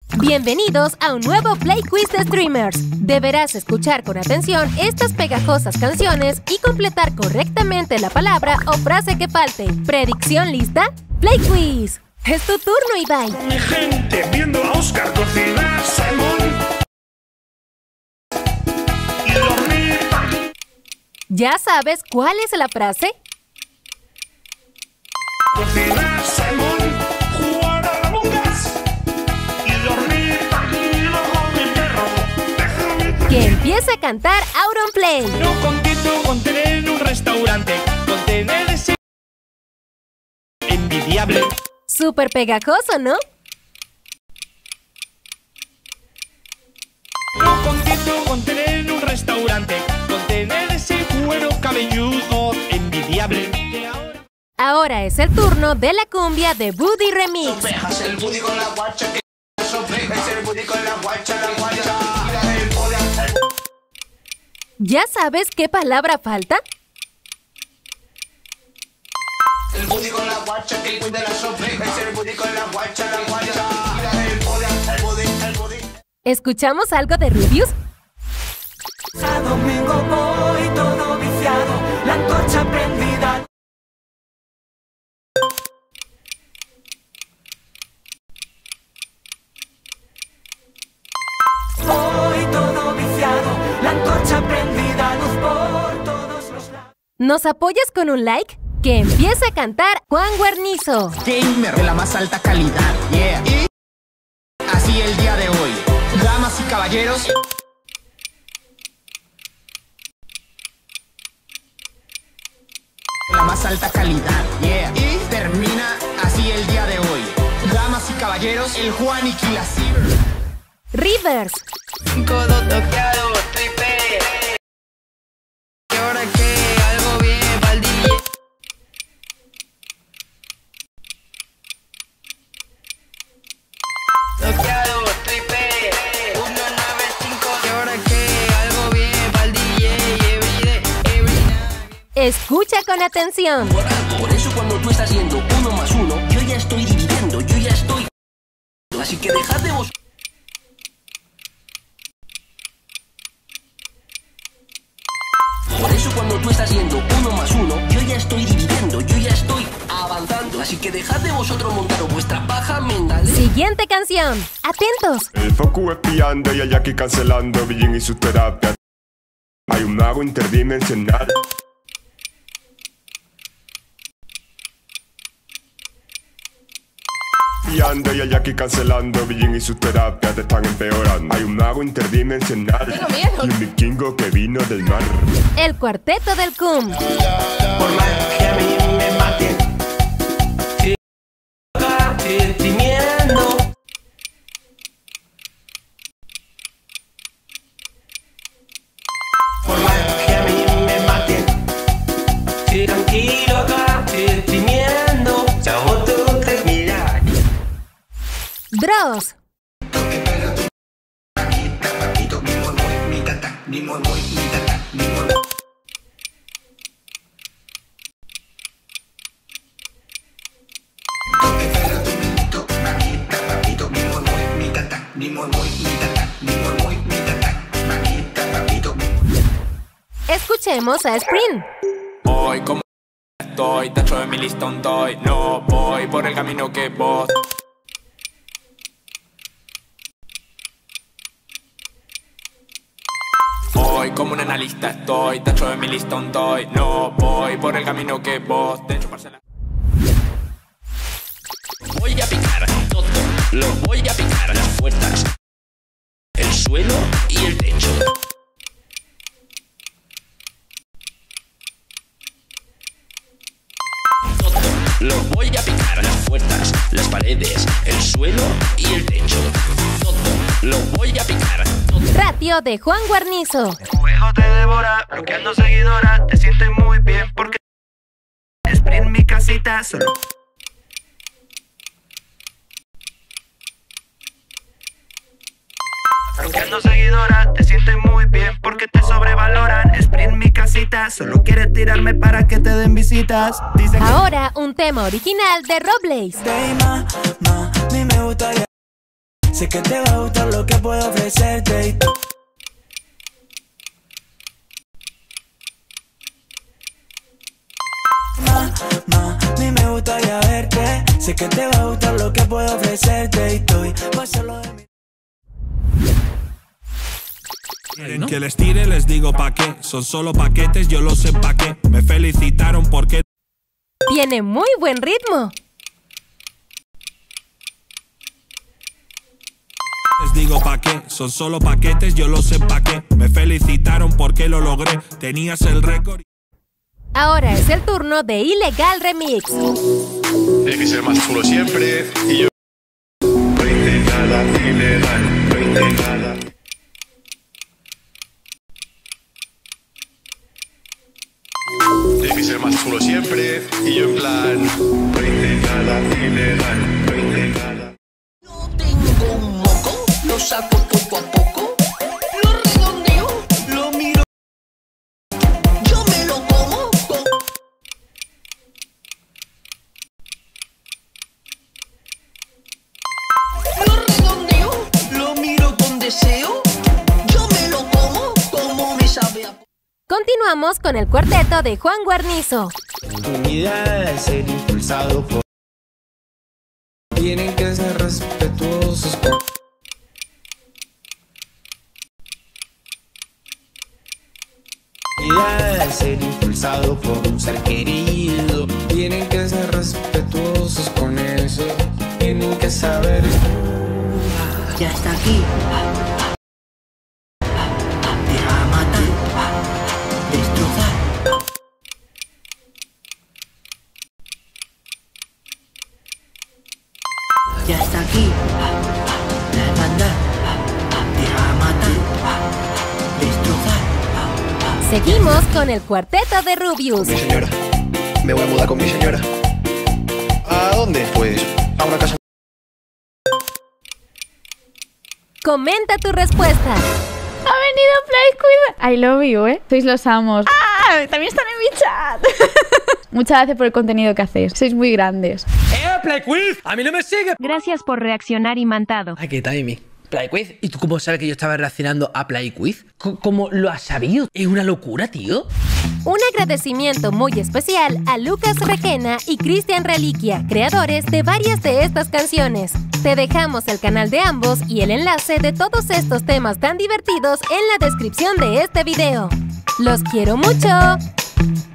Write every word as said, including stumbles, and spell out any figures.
Bienvenidos a un nuevo Play Quiz de Streamers. Deberás escuchar con atención estas pegajosas canciones y completar correctamente la palabra o frase que falte. ¿Predicción lista? ¡Play Quiz! Es tu turno, Ibai. Mi gente viendo a Oscar cocinar salmón y dormir. ¿Ya sabes cuál es la frase? Cocinar salmón, jugar a la mongas y dormir tranquilo con mi perro. Déjame Que empiece a cantar Auronplay. No contento con tener un restaurante, con tener ese envidiable. Súper pegajoso, ¿no? No contento con tener un restaurante, con tener ese cuero cabelludo envidiable. Que ahora... Ahora es el turno de la cumbia de Buddy Remix. Sopejas el booty con la guacha que sopejas el booty con la guacha, la guacha. Mira el poder. ¿Ya sabes qué palabra falta? El booty con la guacha que cuida la sopejas el booty con la guacha, la guacha. Mira el poder, el booty, el booty. ¿Escuchamos algo de Rubius? A domingo voy todo viciado, la antorcha prendida. Voy todo viciado, la antorcha prendida, luz por todos los lados. ¿Nos apoyas con un like? Que empiece a cantar Juan Guarnizo. Gamer de la más alta calidad, yeah. Y así el día de hoy, damas y caballeros, de la más alta calidad, yeah. Y termina así el día de hoy, damas y caballeros, el Juaniqui la Ciber. Rivers. Codo toqueado, tripe. Y ahora que algo bien pa'l D J. Toqueado, tripe. uno nueve cinco. Y ahora que algo bien pa'l D J. Everyday, every night. Escucha con atención. Por eso cuando tú estás yendo uno más uno, yo ya estoy dividiendo, yo ya estoy... Así que dejad de vos... Por eso cuando tú estás yendo uno más uno, yo ya estoy dividiendo, yo ya estoy avanzando. Así que dejad de vosotros montar vuestra paja mental. Siguiente canción. Atentos. El Foku espiando y el Jackie cancelando, Billin y su terapia. Hay un mago interdimensional. Espiando y el Jackie cancelando, Billin y su terapia te están empeorando. Hay un mago interdimensional y un vikingo que vino del mar. El cuarteto del C U M. Por más que a mí me maten, sigo temiendo. Por más que a mí me maten, sí, tranquilo acá, temiendo. Chavo, tú te miras. Dross. Escuchemos a Sprint. Hoy como estoy, tacho de mi listón doy. No voy por el camino que vos. Hoy como un analista estoy, tacho de mi listón doy. No voy por el camino que vos. De hecho, parcela. Voy a picar todo, lo voy a picar las puertas, el suelo y el techo. Todo, lo voy a picar las puertas, las paredes, el suelo y el techo. Todo, lo voy a picar. Todo. Ratio de Juan Guarnizo. Tu hijo te devora, bloqueando seguidora, te sientes muy bien porque Sprint mi casita solo. Bloqueando seguidora, te sientes muy bien porque te sobrevaloran. Sprint mi casita, solo quieres tirarme para que te den visitas. Dicen Ahora un tema original de Robles. que ma, ma, a mí me gustaría Sé que te va a gustar lo que puedo ofrecerte. Ma, ma, a mí me gustaría verte. Sé que te va a gustar lo que puedo ofrecerte. Y estoy pa' hacerlo de mí. Quieren que les tire, les digo pa' qué. Son solo paquetes, yo lo sé pa' qué. Me felicitaron porque... Tiene muy buen ritmo. Les digo pa' qué, son solo paquetes, yo lo sé pa' qué. Me felicitaron porque lo logré, tenías el récord. Ahora es el turno de Ilegal Remix. Tiene que ser más chulo siempre y yo no hice nada ilegal, no hice nada. Tiene que ser más chulo siempre y yo en plan no hice nada ilegal, no hice nada. No tengo un moco, lo saco poco a poco, lo redondeo, lo miro, yo me lo como con... Lo redondeo, lo miro con deseo, yo me lo como como me sabe a... Continuamos con el cuarteto de Juan Guarnizo. Tu vida es ser impulsado por... Tienen que ser respetuosos con... Tu vida es ser impulsado por un ser querido. Tienen que ser respetuosos con eso. Tienen que saber... Ya está aquí. Te va a matar, destrozar. Ya está aquí. La hermandad te va a matar, destrozar. Seguimos con el cuarteto de Rubius. Mi señora, me voy a mudar con mi señora. ¿A dónde? Pues a una casa. Comenta tu respuesta. Ha venido Play Quiz. I love you, ¿eh? Sois los amos. ¡Ah! También están en mi chat. Muchas gracias por el contenido que hacéis. Sois muy grandes. ¡Eh, Play Quiz! ¡A mí no me sigue! Gracias por reaccionar, imantado. Ay, qué timing. Play Quiz. ¿Y tú cómo sabes que yo estaba reaccionando a Play Quiz? ¿Cómo lo has sabido? Es una locura, tío. Un agradecimiento muy especial a Lucas Requena y Cristian Reliquia, creadores de varias de estas canciones. Te dejamos el canal de ambos y el enlace de todos estos temas tan divertidos en la descripción de este video. ¡Los quiero mucho!